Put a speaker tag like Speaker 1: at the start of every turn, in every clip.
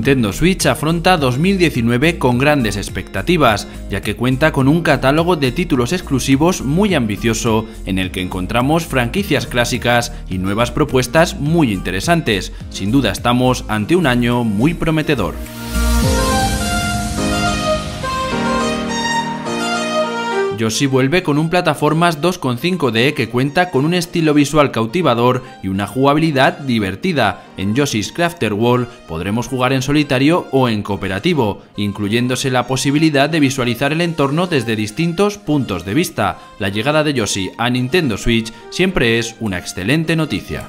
Speaker 1: Nintendo Switch afronta 2019 con grandes expectativas, ya que cuenta con un catálogo de títulos exclusivos muy ambicioso, en el que encontramos franquicias clásicas y nuevas propuestas muy interesantes. Sin duda estamos ante un año muy prometedor. Yoshi vuelve con un plataformas 2,5D que cuenta con un estilo visual cautivador y una jugabilidad divertida. En Yoshi's Crafted World podremos jugar en solitario o en cooperativo, incluyéndose la posibilidad de visualizar el entorno desde distintos puntos de vista. La llegada de Yoshi a Nintendo Switch siempre es una excelente noticia.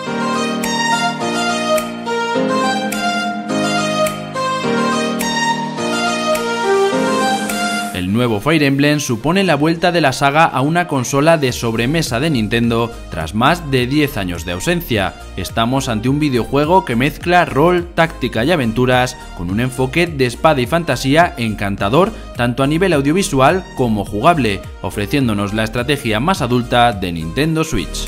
Speaker 1: El nuevo Fire Emblem supone la vuelta de la saga a una consola de sobremesa de Nintendo tras más de 10 años de ausencia. Estamos ante un videojuego que mezcla rol, táctica y aventuras con un enfoque de espada y fantasía encantador tanto a nivel audiovisual como jugable, ofreciéndonos la estrategia más adulta de Nintendo Switch.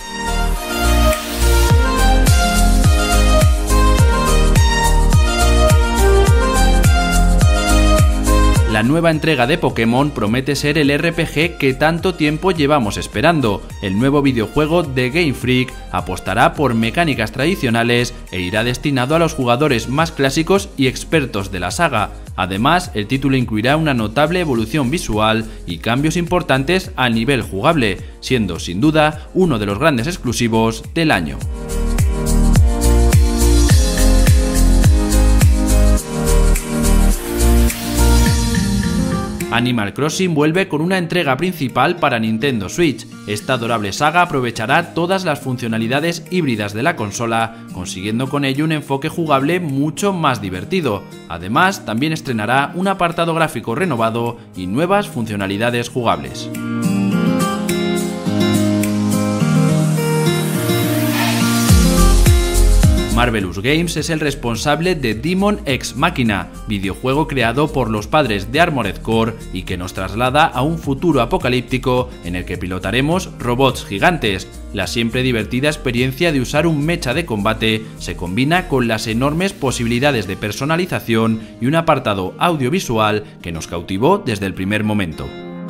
Speaker 1: La nueva entrega de Pokémon promete ser el RPG que tanto tiempo llevamos esperando. El nuevo videojuego de Game Freak apostará por mecánicas tradicionales e irá destinado a los jugadores más clásicos y expertos de la saga. Además, el título incluirá una notable evolución visual y cambios importantes a nivel jugable, siendo sin duda uno de los grandes exclusivos del año. Animal Crossing vuelve con una entrega principal para Nintendo Switch. Esta adorable saga aprovechará todas las funcionalidades híbridas de la consola, consiguiendo con ello un enfoque jugable mucho más divertido. Además, también estrenará un apartado gráfico renovado y nuevas funcionalidades jugables. Marvelous Games es el responsable de Demon X Machina, videojuego creado por los padres de Armored Core y que nos traslada a un futuro apocalíptico en el que pilotaremos robots gigantes. La siempre divertida experiencia de usar un mecha de combate se combina con las enormes posibilidades de personalización y un apartado audiovisual que nos cautivó desde el primer momento.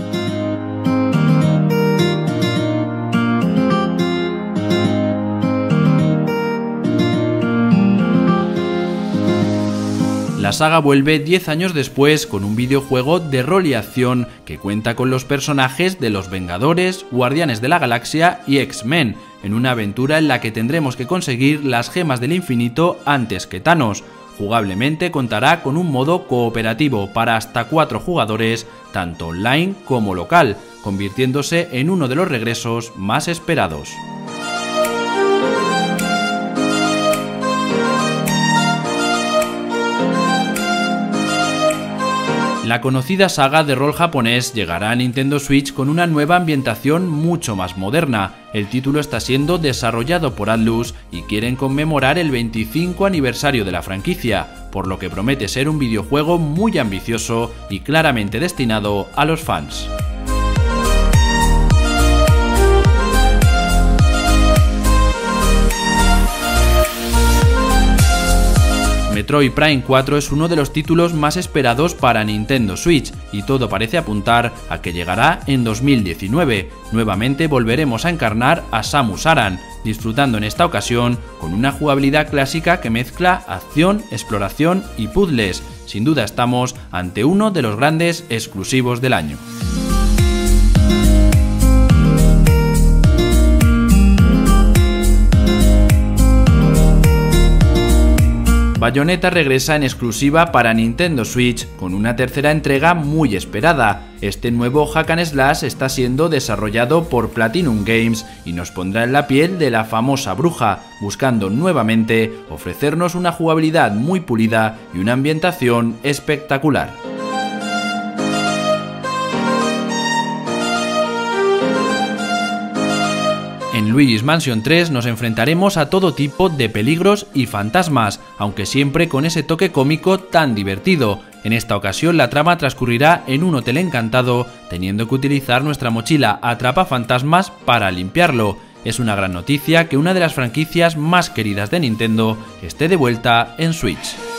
Speaker 1: La saga vuelve 10 años después con un videojuego de rol y acción que cuenta con los personajes de los Vengadores, Guardianes de la Galaxia y X-Men, en una aventura en la que tendremos que conseguir las gemas del infinito antes que Thanos. Jugablemente contará con un modo cooperativo para hasta 4 jugadores, tanto online como local, convirtiéndose en uno de los regresos más esperados. La conocida saga de rol japonés llegará a Nintendo Switch con una nueva ambientación mucho más moderna. El título está siendo desarrollado por Atlus y quieren conmemorar el 25 aniversario de la franquicia, por lo que promete ser un videojuego muy ambicioso y claramente destinado a los fans. Metroid Prime 4 es uno de los títulos más esperados para Nintendo Switch y todo parece apuntar a que llegará en 2019. Nuevamente volveremos a encarnar a Samus Aran, disfrutando en esta ocasión con una jugabilidad clásica que mezcla acción, exploración y puzzles. Sin duda estamos ante uno de los grandes exclusivos del año. Bayonetta regresa en exclusiva para Nintendo Switch con una tercera entrega muy esperada. Este nuevo hack and slash está siendo desarrollado por Platinum Games y nos pondrá en la piel de la famosa bruja, buscando nuevamente ofrecernos una jugabilidad muy pulida y una ambientación espectacular. En Luigi's Mansion 3 nos enfrentaremos a todo tipo de peligros y fantasmas, aunque siempre con ese toque cómico tan divertido. En esta ocasión la trama transcurrirá en un hotel encantado, teniendo que utilizar nuestra mochila atrapafantasmas para limpiarlo. Es una gran noticia que una de las franquicias más queridas de Nintendo esté de vuelta en Switch.